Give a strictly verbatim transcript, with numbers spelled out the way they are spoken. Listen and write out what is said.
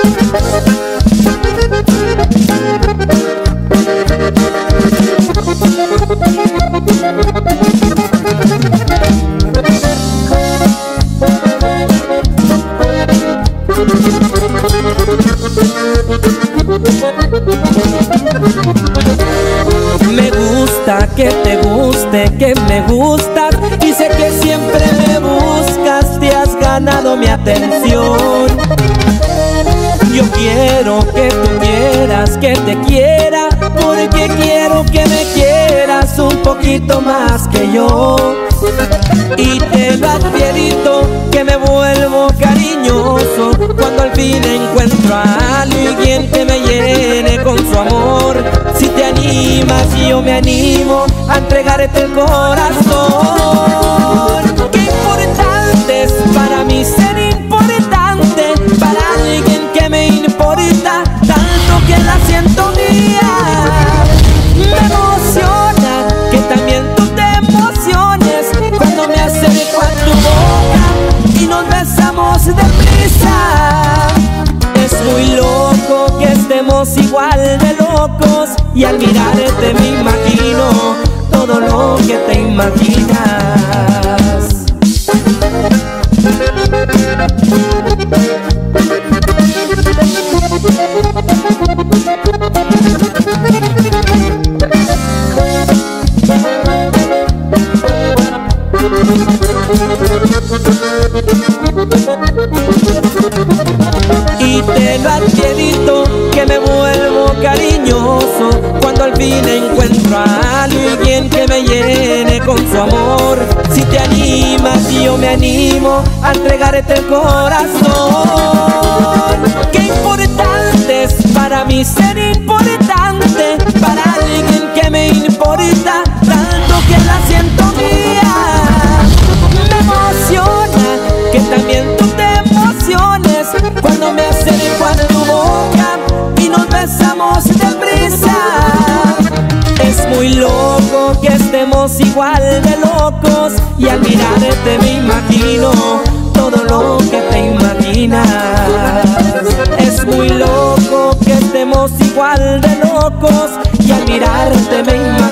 Me gusta que te guste, que me gustas, y sé que siempre me buscas, te has ganado mi atención. Yo quiero que tú quieras, que te quiera, porque quiero que me quieras un poquito más que yo. Y te lo advierto que me vuelvo cariñoso cuando al fin encuentro a alguien que me llene con su amor. Si te animas, yo me animo a entregarte el corazón. Qué importante es para mí ser importante, para alguien que me importa tanto que la siento mía. Me emociona que también tú te emociones cuando me acerco a tu boca y nos besamos deprisa. Es muy loco que estemos igual de locos, y al mirarte me imagino todo lo que te imaginas. Y te lo advierto que me vuelvo cariñoso cuando al fin encuentro a alguien que me llene con su amor. Si te animas, yo me animo a entregarte el corazón. Qué importante es para mí ser importante, para alguien que me importa tanto que la siento mía. Me emociona que también tú te emociones cuando me acerco a tu boca y nos besamos deprisa. Es muy loco que estemos igual de locos, y al mirarte me imagino todo lo que te imaginas. Es muy loco que estemos igual de locos, y al mirarte me imagino